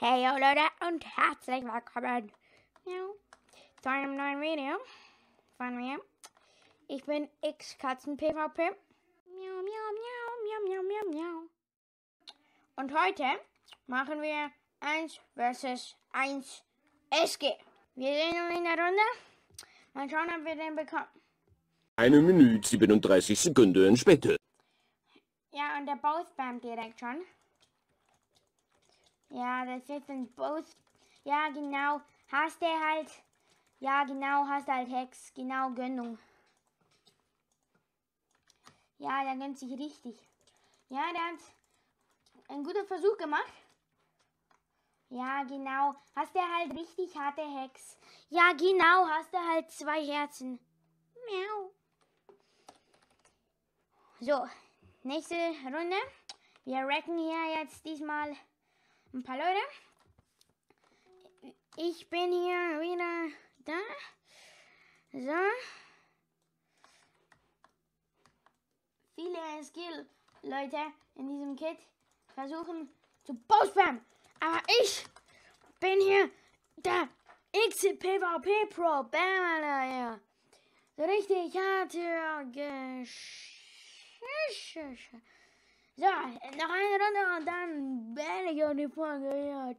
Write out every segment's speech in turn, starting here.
Hey yo Leute und herzlich willkommen zu einem neuen Video von mir. Ich bin X-Katzen-PvP. Miau, miau, miau, miau, miau, miau, miau. Und heute machen wir 1 vs 1 SG. Wir sehen uns in der Runde. Mal schauen, ob wir den bekommen. 1 Minute 37 Sekunden später. Ja, und der Bow spammt direkt schon. Ja, das ist ein Bow. Ja, genau. Hast du halt. Ja, genau. Hast halt Hex. Genau, Gönnung. Ja, der gönnt sich richtig. Ja, der hat einen guten Versuch gemacht. Ja, genau. Hast du halt richtig harte Hex. Ja, genau. Hast du halt 2 Herzen. Miau. So, nächste Runde. Wir racken hier jetzt diesmal ein paar Leute. Ich bin hier wieder da. So. Viele Skill-Leute in diesem Kit versuchen zu Bow-Spammen. Aber ich bin hier der X-PvP-Pro. Bam, Alter, ja. So richtig harte Geschichte. So, noch eine Runde und dann beende ich auch die Folge. Ja.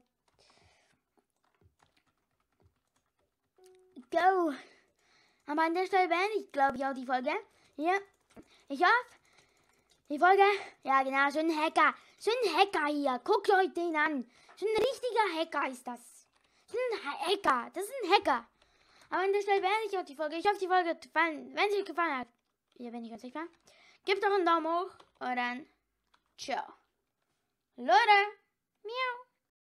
Go. Aber an der Stelle beende ich, glaube ich, auch die Folge. Ja. Ich hoffe, die Folge, ja genau, so ein Hacker. So ein Hacker hier. Guckt euch den an. So ein richtiger Hacker ist das. So ein Hacker. Das ist ein Hacker. Aber an der Stelle beende ich auch die Folge. Ich hoffe, die Folge gefallen. Wenn sie euch gefallen hat, ja, wenn ich ganz sicher war, gebt doch einen Daumen hoch und dann ciao. Leute, miau.